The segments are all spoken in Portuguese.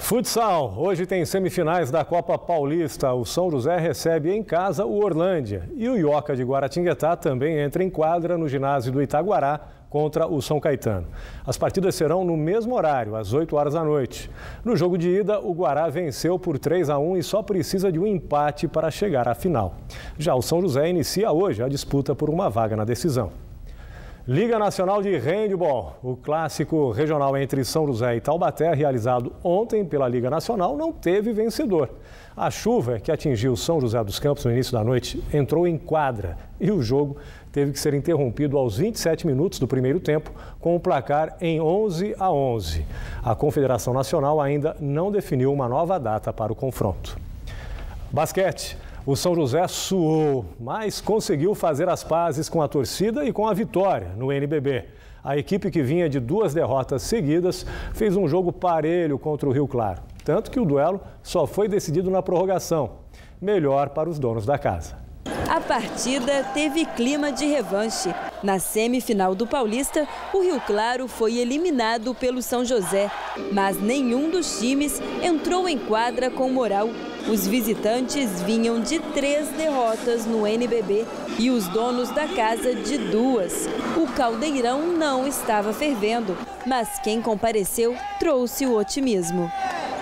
Futsal. Hoje tem semifinais da Copa Paulista. O São José recebe em casa o Orlândia. E o Ioca de Guaratinguetá também entra em quadra no ginásio do Itaguará contra o São Caetano. As partidas serão no mesmo horário, às 8 horas da noite. No jogo de ida, o Guará venceu por 3-1 e só precisa de um empate para chegar à final. Já o São José inicia hoje a disputa por uma vaga na decisão. Liga Nacional de Handebol. O clássico regional entre São José e Taubaté, realizado ontem pela Liga Nacional, não teve vencedor. A chuva que atingiu São José dos Campos no início da noite entrou em quadra e o jogo teve que ser interrompido aos 27 minutos do primeiro tempo, com o placar em 11-11. A Confederação Nacional ainda não definiu uma nova data para o confronto. Basquete. O São José suou, mas conseguiu fazer as pazes com a torcida e com a vitória no NBB. A equipe, que vinha de 2 derrotas seguidas, fez um jogo parelho contra o Rio Claro. Tanto que o duelo só foi decidido na prorrogação. Melhor para os donos da casa. A partida teve clima de revanche. Na semifinal do Paulista, o Rio Claro foi eliminado pelo São José, mas nenhum dos times entrou em quadra com moral. Os visitantes vinham de 3 derrotas no NBB e os donos da casa de 2. O caldeirão não estava fervendo, mas quem compareceu trouxe o otimismo.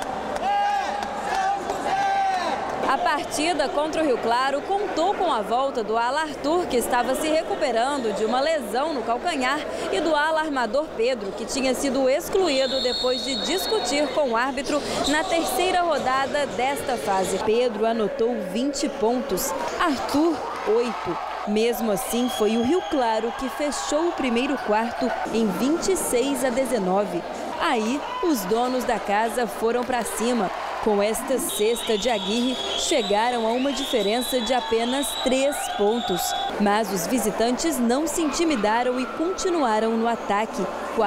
A partida contra o Rio Claro contou com a volta do ala Arthur, que estava se recuperando de uma lesão no calcanhar, e do ala armador Pedro, que tinha sido excluído depois de discutir com o árbitro na 3ª rodada desta fase. Pedro anotou 20 pontos, Arthur 8. Mesmo assim, foi o Rio Claro que fechou o primeiro quarto em 26-19. Aí, os donos da casa foram para cima. Com esta cesta de Aguirre, chegaram a uma diferença de apenas 3 pontos. Mas os visitantes não se intimidaram e continuaram no ataque,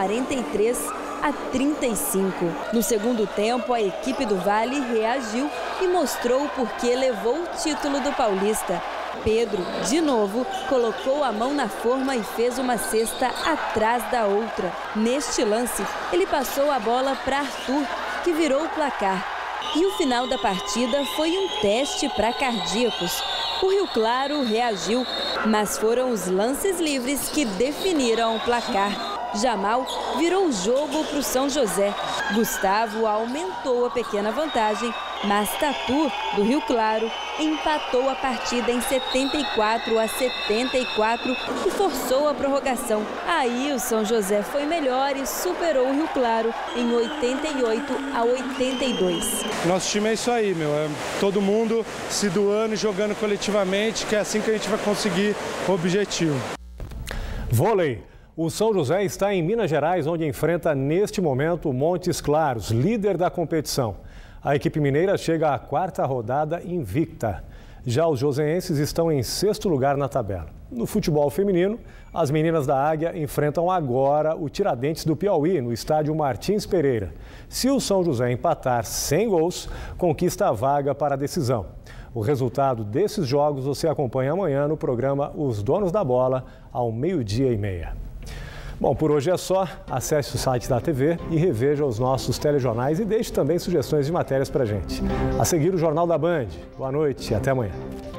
43-35. No segundo tempo, a equipe do Vale reagiu e mostrou por que levou o título do Paulista. Pedro, de novo, colocou a mão na forma e fez uma cesta atrás da outra. Neste lance, ele passou a bola para Arthur, que virou o placar. E o final da partida foi um teste para cardíacos. O Rio Claro reagiu, mas foram os lances livres que definiram o placar. Jamal virou o jogo para o São José. Gustavo aumentou a pequena vantagem, mas Tatu, do Rio Claro, empatou a partida em 74-74 e forçou a prorrogação. Aí o São José foi melhor e superou o Rio Claro em 88-82. Nosso time é isso aí, meu. É todo mundo se doando e jogando coletivamente, que é assim que a gente vai conseguir o objetivo. Vôlei. O São José está em Minas Gerais, onde enfrenta neste momento o Montes Claros, líder da competição. A equipe mineira chega à 4ª rodada invicta. Já os joseenses estão em 6º lugar na tabela. No futebol feminino, as meninas da Águia enfrentam agora o Tiradentes do Piauí, no estádio Martins Pereira. Se o São José empatar sem gols, conquista a vaga para a decisão. O resultado desses jogos você acompanha amanhã no programa Os Donos da Bola, ao 12h30. Bom, por hoje é só. Acesse o site da TV e reveja os nossos telejornais e deixe também sugestões de matérias para a gente. A seguir, o Jornal da Band. Boa noite e até amanhã.